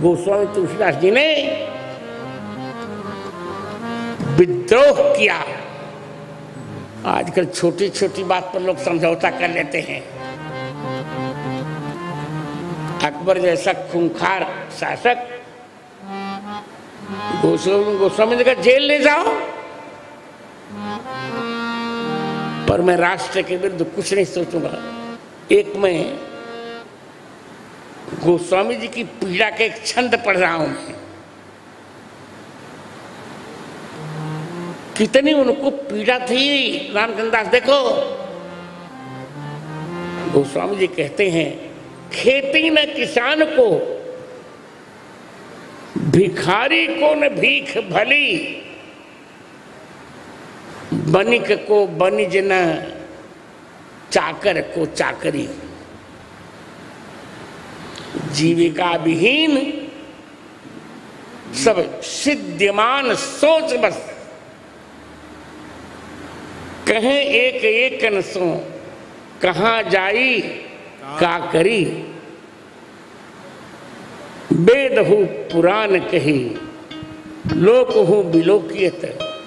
गोस्वामी तुलसीदास जी ने विद्रोह किया। आजकल छोटी छोटी बात पर लोग समझौता कर लेते हैं। अकबर जैसा खूंखार शासक गोस्वामी जी का जेल ले जाओ, पर मैं राष्ट्र के विरुद्ध कुछ नहीं सोचूंगा। एक मैं गोस्वामी जी की पीड़ा के एक छंद पढ़ रहा हूं मैं। कितनी उनको पीड़ा थी रामचंद्र दास देखो। गोस्वामी जी कहते हैं, खेती न किसान को, भिखारी को न भीख भली, बनिक को बनिज न, चाकर को चाकरी। जीविका विहीन सब सिद्धिमान सोच बस, कहें एक एक न सो, कहाँ जाई का करी। वेद हूँ पुराण कही, लोक हूँ बिलोकियत।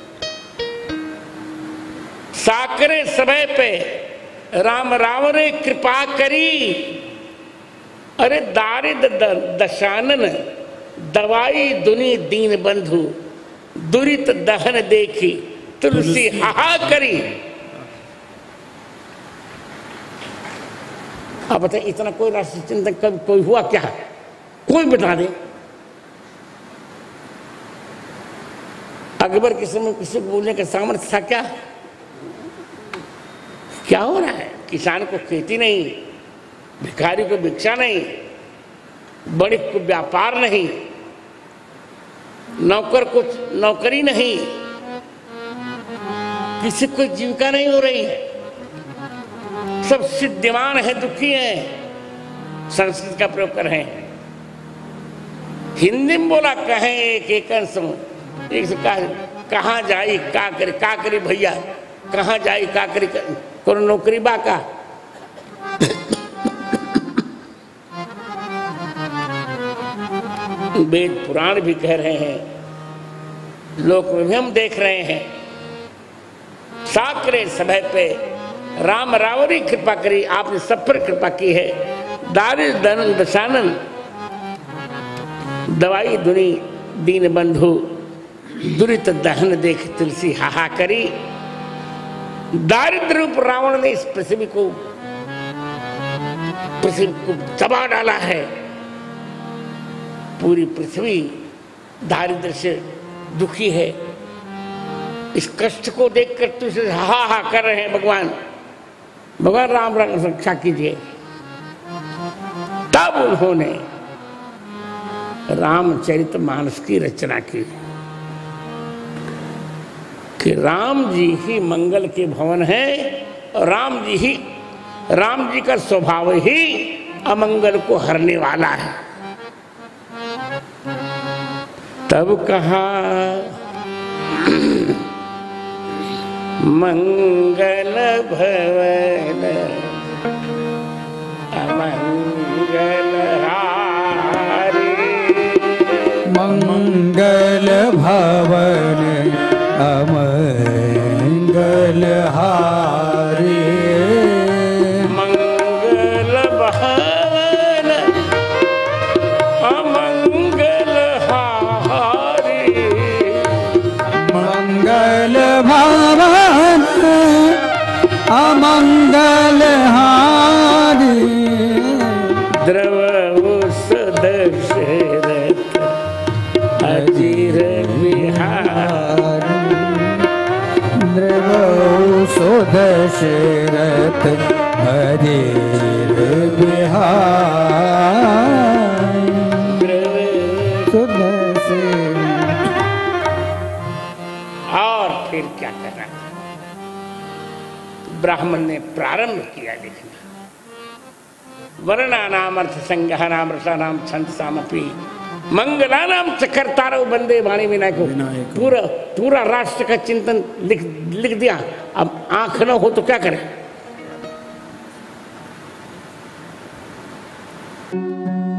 साकरे समय पे राम रावण कृपा करी। अरे दारिद दशानन दवाई दुनी दीन बंधु, दुरित दहन देखी तुलसी हाहा करी। अब बताइए, इतना कोई राष्ट्र चिंतन कभी कोई हुआ क्या? कोई बता दे। अकबर के समय किसी को बोलने का सामर्थ्य था क्या? क्या हो रहा है? किसान को खेती नहीं, भिखारी को भिक्षा नहीं, बणिक को व्यापार नहीं, नौकर को नौकरी नहीं, किसी को जीविका नहीं हो रही। सब सिद्धिमान है, दुखी हैं। संस्कृत का प्रयोग कर रहे हैं। हिंदी में बोला कहें एक एक एक से कहाँ जाई का करी भैया, कहाँ जाई का करी करो नौकरी बाका। वेद पुराण भी कह रहे हैं, लोक में भी हम देख रहे हैं। साकरे समय पे राम रावरी कृपा करी, आपने सब पर कृपा की है। दारिद्र दनन दशानन दवाई दुनी दीन बंधु, दुरित दहन देख तुलसी हाहा करी। दारिद्र रूप रावण ने इस पृथ्वी को दबा डाला है। पूरी पृथ्वी दारिद्र से दुखी है। इस कष्ट को देखकर तुझसे हाहा कर रहे हैं भगवान। भगवान राम रक्षा कीजिए। तब उन्होंने रामचरितमानस की रचना की कि राम जी ही मंगल के भवन है और राम जी का स्वभाव ही अमंगल को हरने वाला है। तब कहा मंगल भवन अमंगल हारी, मंगल भवन अमंगल हारी। मंगल भवन अमंगल हारी, मंगल भवन अमंगल हारी। द्रवहु सदशरथ अजीर बिहारी, द्रवहु सदशरथ अजीर बिहारी। और फिर क्या करना? ब्राह्मण ने प्रारंभ किया लिखना। वर्णानाम अर्थ संज्ञानाम रसानाम छंद सामपि मंगलानाम चकर्तारव वंदे वाणी विनायक को। पूरा राष्ट्र का चिंतन लिख दिया। अब आंख न हो तो क्या करें?